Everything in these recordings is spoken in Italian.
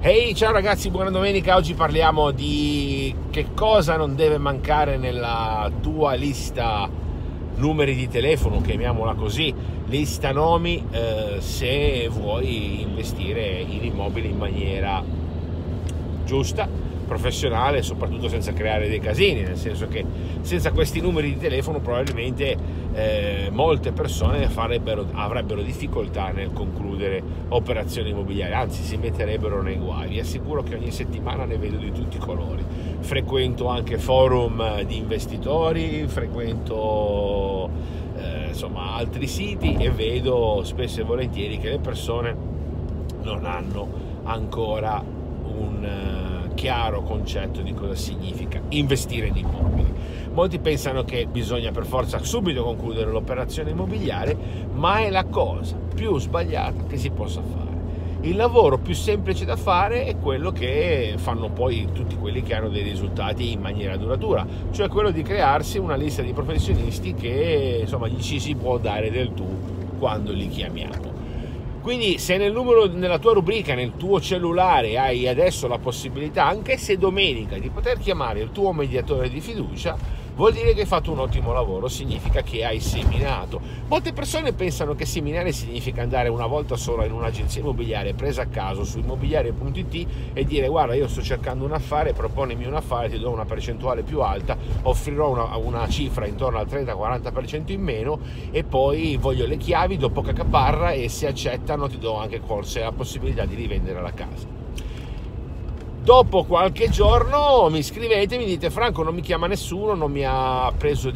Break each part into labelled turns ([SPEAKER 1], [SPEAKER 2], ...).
[SPEAKER 1] Ehi, ciao ragazzi, buona domenica. Oggi parliamo di che cosa non deve mancare nella tua lista numeri di telefono, chiamiamola così, lista nomi, se vuoi investire in immobili in maniera giusta, professionale, soprattutto senza creare dei casini, nel senso che senza questi numeri di telefono probabilmente molte persone avrebbero difficoltà nel concludere operazioni immobiliari, anzi si metterebbero nei guai. Vi assicuro che ogni settimana ne vedo di tutti i colori. Frequento anche forum di investitori, frequento insomma altri siti e vedo spesso e volentieri che le persone non hanno ancora un chiaro concetto di cosa significa investire in immobili. Molti pensano che bisogna per forza subito concludere l'operazione immobiliare, ma è la cosa più sbagliata che si possa fare. Il lavoro più semplice da fare è quello che fanno poi tutti quelli che hanno dei risultati in maniera duratura, cioè quello di crearsi una lista di professionisti che insomma gli ci si può dare del tu quando li chiamiamo. Quindi se nella tua rubrica, nel tuo cellulare hai adesso la possibilità, anche se domenica, di poter chiamare il tuo mediatore di fiducia, vuol dire che hai fatto un ottimo lavoro, significa che hai seminato. Molte persone pensano che seminare significa andare una volta sola in un'agenzia immobiliare presa a caso su immobiliare.it e dire: guarda, io sto cercando un affare, proponimi un affare, ti do una percentuale più alta, offrirò una cifra intorno al 30-40% in meno e poi voglio le chiavi, do poca caparra e se accettano ti do anche forse la possibilità di rivendere la casa. Dopo qualche giorno mi scrivete e mi dite: Franco, non mi chiama nessuno, non mi ha preso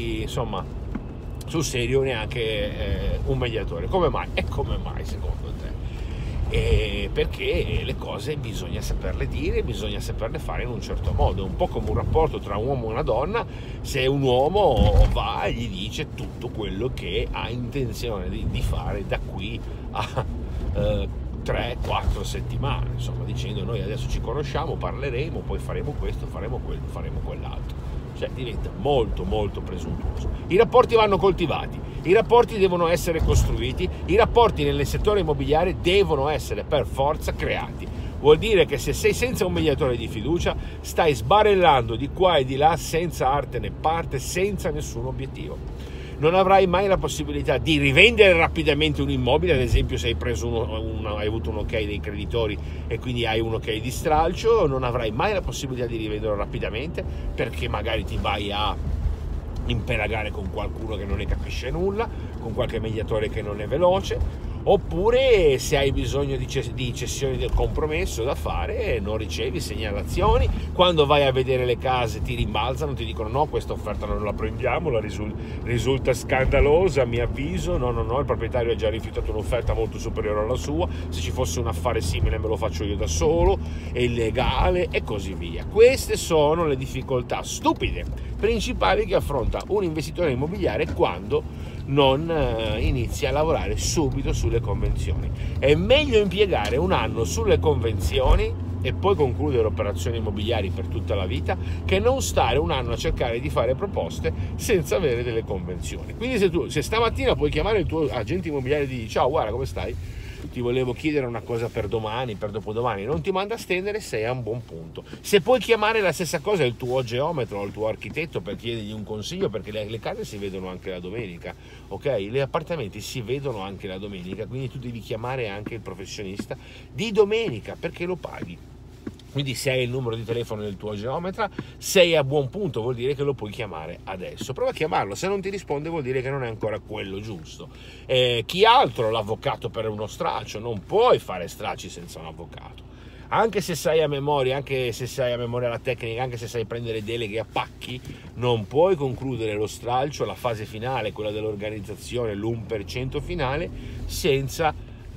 [SPEAKER 1] sul serio neanche un mediatore. Come mai? E come mai secondo te? Perché le cose bisogna saperle dire, bisogna saperle fare in un certo modo. È un po' come un rapporto tra un uomo e una donna. Se un uomo va e gli dice tutto quello che ha intenzione di fare da qui a 3-4 settimane, insomma, dicendo: noi adesso ci conosciamo, parleremo, poi faremo questo, faremo quello, faremo quell'altro. Cioè diventa molto molto presuntuoso. I rapporti vanno coltivati, i rapporti devono essere costruiti, i rapporti nel settore immobiliare devono essere per forza creati. Vuol dire che se sei senza un mediatore di fiducia stai sbarellando di qua e di là senza arte né parte, senza nessun obiettivo. Non avrai mai la possibilità di rivendere rapidamente un immobile, ad esempio se hai hai avuto un ok dei creditori e quindi hai un ok di stralcio, non avrai mai la possibilità di rivenderlo rapidamente perché magari ti vai a imperagare con qualcuno che non ne capisce nulla, con qualche mediatore che non è veloce, oppure se hai bisogno di cessioni del compromesso da fare non ricevi segnalazioni, quando vai a vedere le case ti rimbalzano, ti dicono: no, questa offerta non la prendiamo, risulta scandalosa, mi avviso, no, il proprietario ha già rifiutato un'offerta molto superiore alla sua, se ci fosse un affare simile me lo faccio io da solo, è illegale e così via. Queste sono le difficoltà stupide principali che affronta un investitore immobiliare quando non inizia a lavorare subito sulle convenzioni. È meglio impiegare un anno sulle convenzioni e poi concludere operazioni immobiliari per tutta la vita che non stare un anno a cercare di fare proposte senza avere delle convenzioni. Quindi se stamattina puoi chiamare il tuo agente immobiliare e dirgli: ciao, guarda, come stai? Ti volevo chiedere una cosa per domani, per dopodomani, non ti manda a stendere, sei a un buon punto. Se puoi chiamare la stessa cosa il tuo geometro o il tuo architetto per chiedergli un consiglio, perché le case si vedono anche la domenica, ok? Gli appartamenti si vedono anche la domenica, quindi tu devi chiamare anche il professionista di domenica perché lo paghi. Quindi se hai il numero di telefono del tuo geometra, sei a buon punto, vuol dire che lo puoi chiamare adesso. Prova a chiamarlo, se non ti risponde vuol dire che non è ancora quello giusto. Chi altro? L'avvocato per uno straccio, non puoi fare stracci senza un avvocato. Anche se sai a memoria, anche se sai a memoria la tecnica, anche se sai prendere deleghe a pacchi, non puoi concludere lo stralcio, la fase finale, quella dell'organizzazione, l'1% finale, senza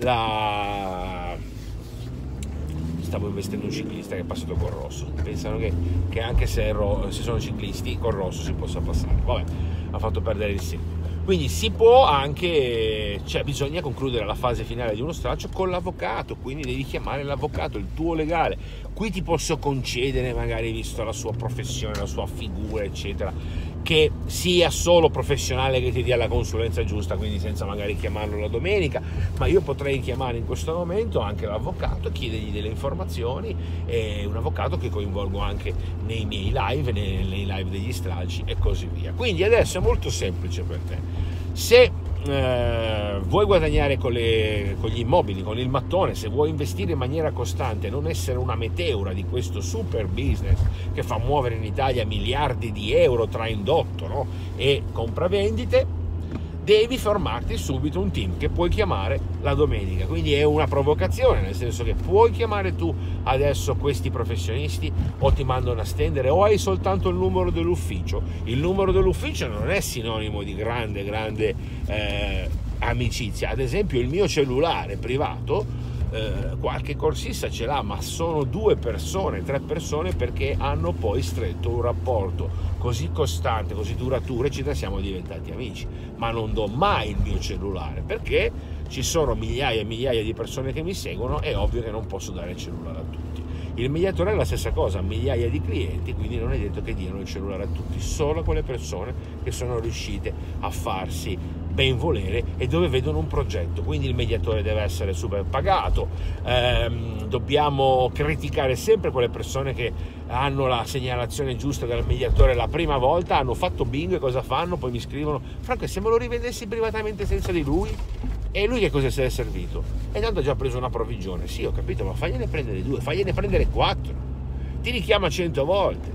[SPEAKER 1] Stavo investendo un ciclista che è passato col rosso. Pensano che anche se sono ciclisti col rosso si possa passare. Vabbè, ha fatto perdere il segno. Quindi si può anche, bisogna concludere la fase finale di uno stralcio con l'avvocato, quindi devi chiamare l'avvocato, il tuo legale. Qui ti posso concedere, magari visto la sua professione, la sua figura, eccetera, che sia solo professionale che ti dia la consulenza giusta, quindi senza magari chiamarlo la domenica, ma io potrei chiamare in questo momento anche l'avvocato, chiedergli delle informazioni, e un avvocato che coinvolgo anche nei miei live, nei live degli stralci e così via. Quindi adesso è molto semplice per te. Se vuoi guadagnare con gli immobili, con il mattone, se vuoi investire in maniera costante, non essere una meteora di questo super business che fa muovere in Italia miliardi di euro tra indotto, no? E compravendite, devi formarti subito un team che puoi chiamare la domenica. Quindi è una provocazione, nel senso che puoi chiamare tu adesso questi professionisti, o ti mandano a stendere, o hai soltanto il numero dell'ufficio. Il numero dell'ufficio non è sinonimo di grande amicizia. Ad esempio il mio cellulare privato, qualche corsista ce l'ha, ma sono 2 persone, 3 persone, perché hanno poi stretto un rapporto così costante, così duraturo, eccetera, siamo diventati amici. Ma non do mai il mio cellulare, perché ci sono migliaia e migliaia di persone che mi seguono, è ovvio che non posso dare il cellulare a tutti. Il mediatore è la stessa cosa, migliaia di clienti, quindi non è detto che diano il cellulare a tutti, solo a quelle persone che sono riuscite a farsi ben volere e dove vedono un progetto. Quindi il mediatore deve essere super pagato. Dobbiamo criticare sempre quelle persone che hanno la segnalazione giusta dal mediatore la prima volta, hanno fatto bingo e cosa fanno? Poi mi scrivono: Franco, se me lo rivendessi privatamente senza di lui? E lui che cosa si è servito? E tanto ha già preso una provvigione. Sì, ho capito, ma fagliene prendere 2, fagliene prendere 4, ti richiama 100 volte.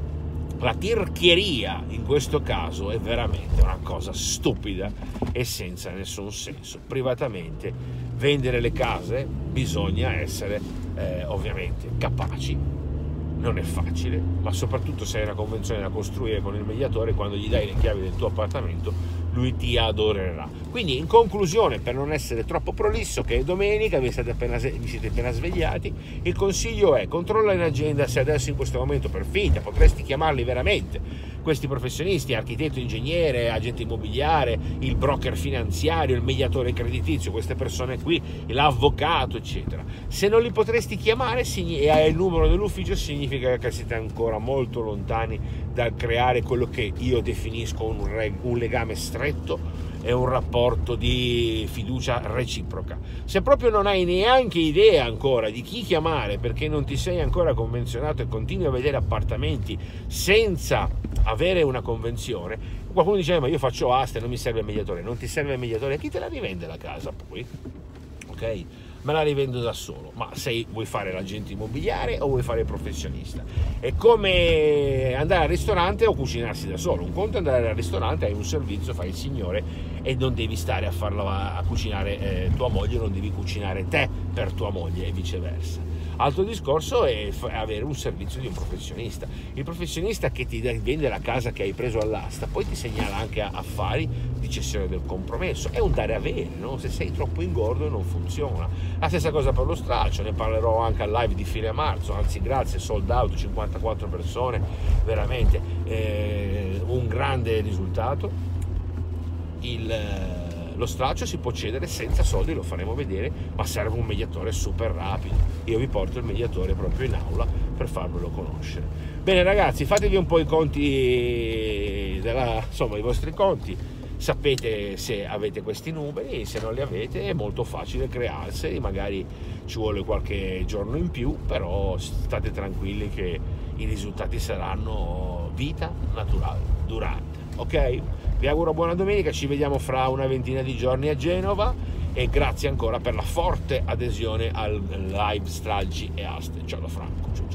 [SPEAKER 1] La tirchieria in questo caso è veramente una cosa stupida e senza nessun senso. Privatamente vendere le case bisogna essere ovviamente capaci, non è facile, ma soprattutto se hai una convenzione da costruire con il mediatore, quando gli dai le chiavi del tuo appartamento lui ti adorerà. Quindi, in conclusione, per non essere troppo prolisso, che è domenica, vi siete appena svegliati, il consiglio è: controlla in agenda se adesso in questo momento, per finta, potresti chiamarli veramente questi professionisti, architetto, ingegnere, agente immobiliare, il broker finanziario, il mediatore creditizio, queste persone qui, l'avvocato, eccetera. Se non li potresti chiamare e hai il numero dell'ufficio, significa che siete ancora molto lontani dal creare quello che io definisco un legame stretto e un rapporto di fiducia reciproca. Se proprio non hai neanche idea ancora di chi chiamare, perché non ti sei ancora convenzionato e continui a vedere appartamenti senza avere una convenzione, qualcuno dice: ma io faccio asta e non mi serve il mediatore. Non ti serve il mediatore? Chi te la rivende la casa poi? Ok? Me la rivendo da solo. Ma vuoi fare l'agente immobiliare o vuoi fare il professionista? È come andare al ristorante o cucinarsi da solo. Un conto è andare al ristorante, hai un servizio, fai il signore e non devi stare a cucinare tua moglie, non devi cucinare te per tua moglie e viceversa. Altro discorso è avere un servizio di un professionista. Il professionista che ti vende la casa che hai preso all'asta, poi ti segnala anche affari di cessione del compromesso. È un dare avere, no? Se sei troppo ingordo non funziona. La stessa cosa per lo stralcio, ne parlerò anche al live di fine marzo, anzi grazie, sold out, 54 persone, veramente un grande risultato. Lo stralcio si può cedere senza soldi, lo faremo vedere, ma serve un mediatore super rapido. Io vi porto il mediatore proprio in aula per farvelo conoscere. Bene ragazzi, fatevi un po' i conti i vostri conti, sapete se avete questi numeri, se non li avete è molto facile crearseli, magari ci vuole qualche giorno in più, però state tranquilli che i risultati saranno vita naturale, durante, ok? Vi auguro buona domenica, ci vediamo fra una ventina di giorni a Genova e grazie ancora per la forte adesione al live stralci e aste. Ciao da Franco.